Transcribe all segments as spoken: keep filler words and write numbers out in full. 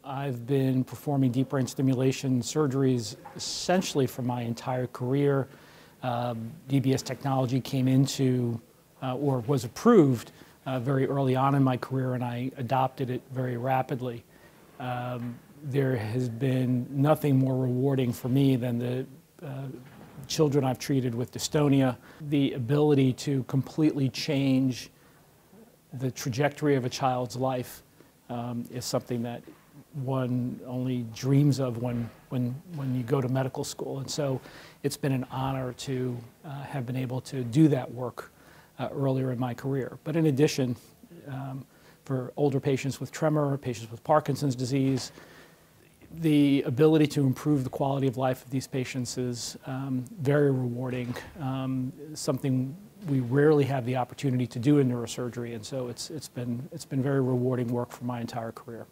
I've been performing deep brain stimulation surgeries essentially for my entire career. Um, D B S technology came into uh, or was approved uh, very early on in my career, and I adopted it very rapidly. Um, there has been nothing more rewarding for me than the uh, children I've treated with dystonia. The ability to completely change the trajectory of a child's life um, is something that one only dreams of when, when, when you go to medical school. And so it's been an honor to uh, have been able to do that work uh, earlier in my career. But in addition, um, for older patients with tremor, patients with Parkinson's disease, the ability to improve the quality of life of these patients is um, very rewarding, um, something we rarely have the opportunity to do in neurosurgery, and so it's, it's, been, it's been very rewarding work for my entire career.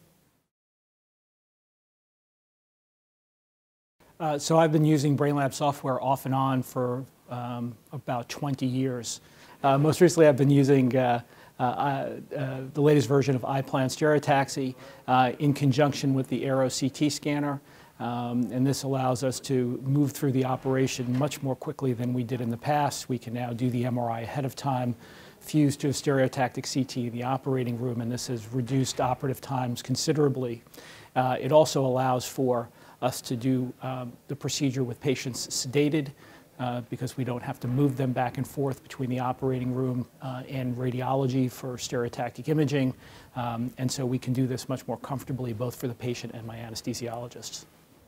Uh, so I've been using Brainlab software off and on for um, about twenty years. Uh, most recently I've been using uh, uh, uh, the latest version of iPlan stereotaxy uh, in conjunction with the Aero C T scanner. Um, and this allows us to move through the operation much more quickly than we did in the past. We can now do the M R I ahead of time, fuse to a stereotactic C T in the operating room, and this has reduced operative times considerably. Uh, it also allows for us to do um, the procedure with patients sedated, uh, because we don't have to move them back and forth between the operating room uh, and radiology for stereotactic imaging. Um, and so we can do this much more comfortably both for the patient and my anesthesiologists.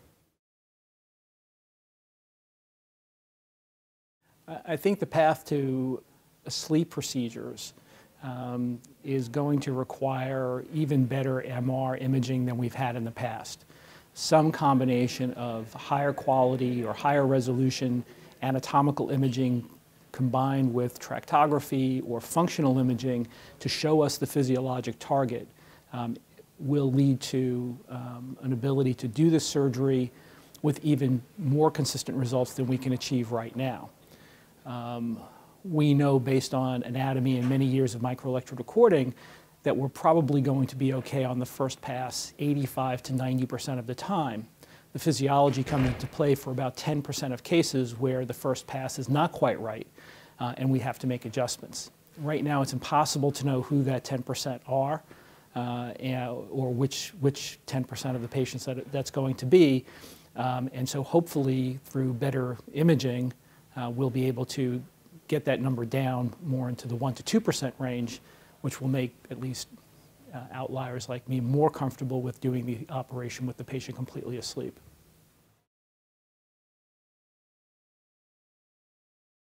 I think the path to sleep procedures um, is going to require even better M R imaging than we've had in the past. Some combination of higher quality or higher resolution anatomical imaging combined with tractography or functional imaging to show us the physiologic target um, will lead to um, an ability to do this surgery with even more consistent results than we can achieve right now. Um, we know based on anatomy and many years of microelectrode recording that we're probably going to be okay on the first pass eighty-five to ninety percent of the time. The physiology comes into play for about ten percent of cases where the first pass is not quite right uh, and we have to make adjustments. Right now it's impossible to know who that ten percent are uh, and, or which, which ten percent of the patients that that's going to be. Um, and so hopefully through better imaging uh, we'll be able to get that number down more into the one to two percent range, which will make at least uh, outliers like me more comfortable with doing the operation with the patient completely asleep.